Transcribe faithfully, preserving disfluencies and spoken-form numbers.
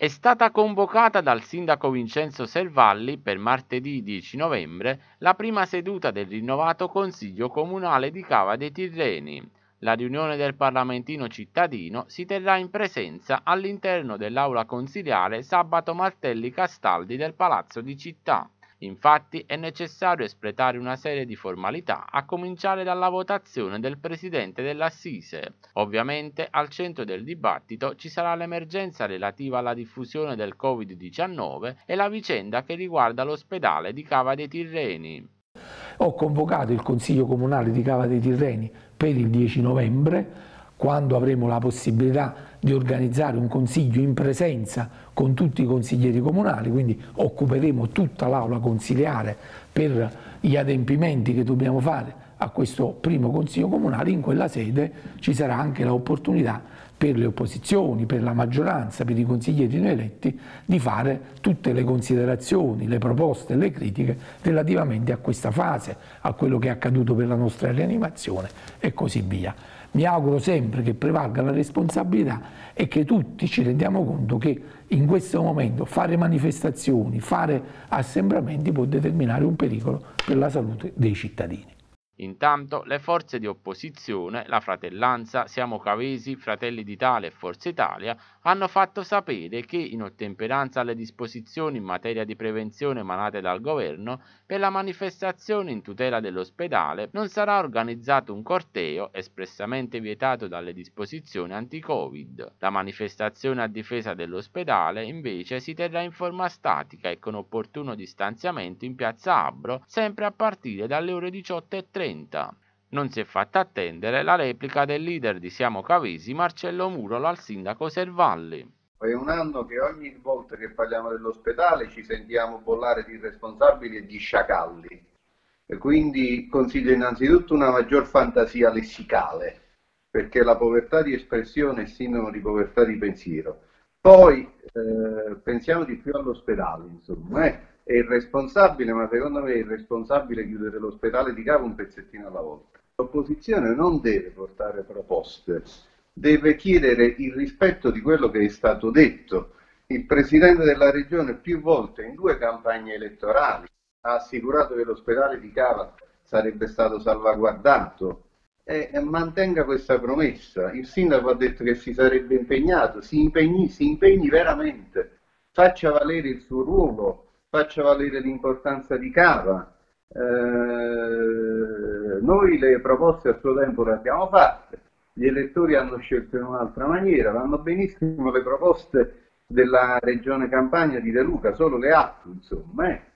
È stata convocata dal sindaco Vincenzo Servalli per martedì dieci novembre la prima seduta del rinnovato Consiglio Comunale di Cava dei Tirreni. La riunione del Parlamentino cittadino si terrà in presenza all'interno dell'aula consiliare Sabato Martelli Castaldi del Palazzo di Città. Infatti è necessario espletare una serie di formalità, a cominciare dalla votazione del presidente dell'Assise. Ovviamente al centro del dibattito ci sarà l'emergenza relativa alla diffusione del covid diciannove e la vicenda che riguarda l'ospedale di Cava dei Tirreni. Ho convocato il Consiglio Comunale di Cava dei Tirreni per il dieci novembre, quando avremo la possibilità di organizzare un consiglio in presenza con tutti i consiglieri comunali, quindi occuperemo tutta l'aula consiliare per gli adempimenti che dobbiamo fare a questo primo consiglio comunale. In quella sede ci sarà anche l'opportunità per le opposizioni, per la maggioranza, per i consiglieri non eletti, di fare tutte le considerazioni, le proposte e le critiche relativamente a questa fase, a quello che è accaduto per la nostra rianimazione e così via. Mi auguro sempre che prevalga la responsabilità e che tutti ci rendiamo conto che in questo momento fare manifestazioni, fare assembramenti può determinare un pericolo per la salute dei cittadini. Intanto le forze di opposizione, la Fratellanza, Siamo Cavesi, Fratelli d'Italia e Forza Italia, hanno fatto sapere che, in ottemperanza alle disposizioni in materia di prevenzione emanate dal governo, per la manifestazione in tutela dell'ospedale non sarà organizzato un corteo espressamente vietato dalle disposizioni anti-Covid. La manifestazione a difesa dell'ospedale invece si terrà in forma statica e con opportuno distanziamento in piazza Abbro, sempre a partire dalle ore diciotto e trenta. Non si è fatta attendere la replica del leader di Siamo Cavesi, Marcello Murolo, al sindaco Servalli. È un anno che ogni volta che parliamo dell'ospedale ci sentiamo bollare di irresponsabili e di sciacalli, e quindi consiglio innanzitutto una maggior fantasia lessicale, perché la povertà di espressione è sintomo di povertà di pensiero. Poi eh, pensiamo di più all'ospedale, insomma, eh? È irresponsabile, ma secondo me è irresponsabile chiudere l'ospedale di Cava un pezzettino alla volta. L'opposizione non deve portare proposte, deve chiedere il rispetto di quello che è stato detto. Il Presidente della Regione più volte in due campagne elettorali ha assicurato che l'ospedale di Cava sarebbe stato salvaguardato e, e mantenga questa promessa. Il sindaco ha detto che si sarebbe impegnato, si impegni, si impegni veramente, faccia valere il suo ruolo, faccia valere l'importanza di Cava. Eh, noi le proposte a suo tempo le abbiamo fatte, gli elettori hanno scelto in un'altra maniera, vanno benissimo le proposte della Regione Campania di De Luca, solo le atto, insomma. Eh.